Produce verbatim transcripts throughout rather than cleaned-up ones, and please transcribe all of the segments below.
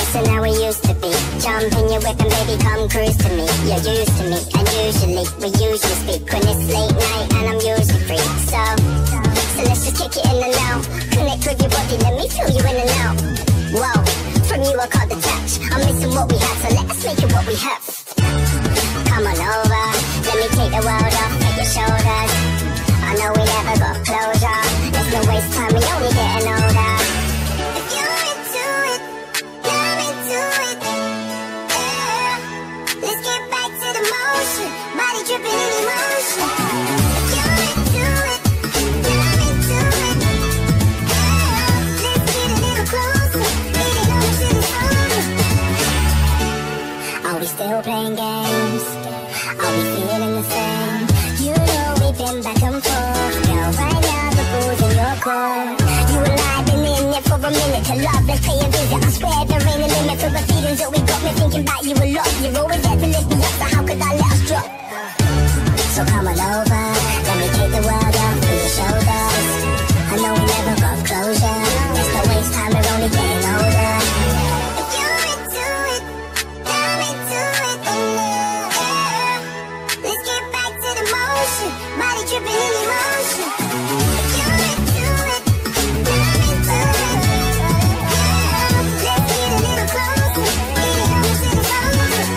So now we used to be. Jump in your whip and baby come cruise to me. You're used to me, and usually we usually speak when it's late night and I'm usually free. So, so let's just kick it in the now. Connect with your body, let me feel you in and out. Whoa, from you I caught the touch. I'm missing what we had, so let us make it what we have. Come on over, let me take the world off of your shoulders. I know we never got closure. There's no waste time, we only getting older. If you're into it, you're into it, yeah. Let's get back to the motion, body dripping in emotion. If you're into it, you're into it, yeah. Let's get a little closer, getting on to this moment. Are we still playing games? Are we feeling the same? You know we've been back and forth. Girl, right now the ball's in your court. You and I been in it for a minute. To love, let's pay a visit. I swear there ain't a limit to the feelings that we got. Me thinking about you a lot. You're always there to lift me up, so how could I let us drop? So come on over, let me take the world off of your shoulders. I know we never got closure. There's no waste time, we're only getting older. If you're into it, I'm into it, yeah. Let's get back to the motion, body dripping in emotion. If you're into it, I'm into it, yeah. Let's get a little closer, getting on to the moment.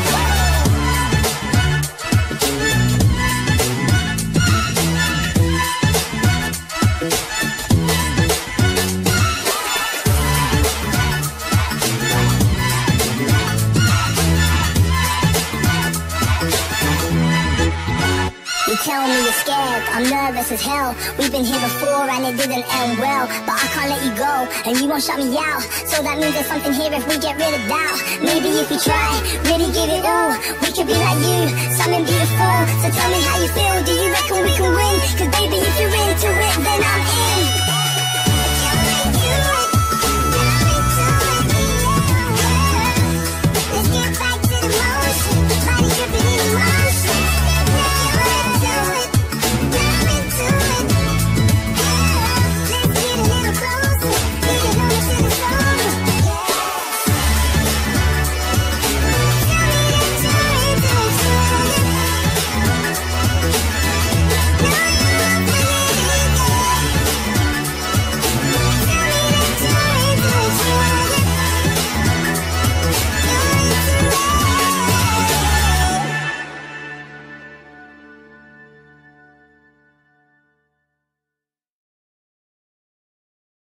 You tell me you're scared, I'm nervous as hell. We've been here before and it didn't end well. But I can't let you go, and you won't shut me out. So that means there's something here if we get rid of doubt. Maybe if we try, really give it all, we could be like you, something beautiful. So tell me how you feel, do you reckon we can win? Cause baby if you're into it, then I'm